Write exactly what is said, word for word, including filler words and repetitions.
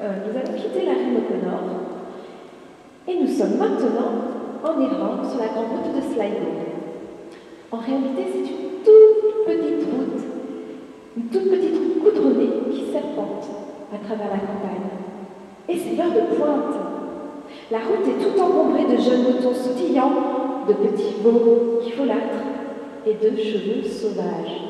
euh, nous avons quitté la Reine au nord et nous sommes maintenant en errant sur la grande route de Sligo. En réalité, c'est une toute petite route, une toute petite route goudronnée qui serpente à travers la campagne. Et c'est l'heure de pointe. La route est tout encombrée de jeunes moutons sautillants, de petits veaux qui folâtrent et de chevaux sauvages.